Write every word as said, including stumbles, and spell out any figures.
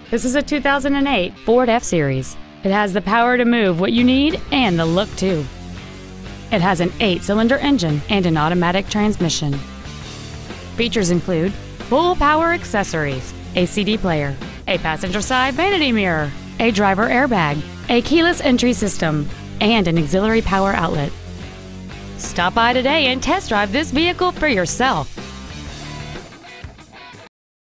This is a two thousand eight Ford F-Series. It has the power to move what you need and the look too. It has an eight-cylinder engine and an automatic transmission. Features include full power accessories, a C D player, a passenger side vanity mirror, a driver airbag, a keyless entry system, and an auxiliary power outlet. Stop by today and test drive this vehicle for yourself.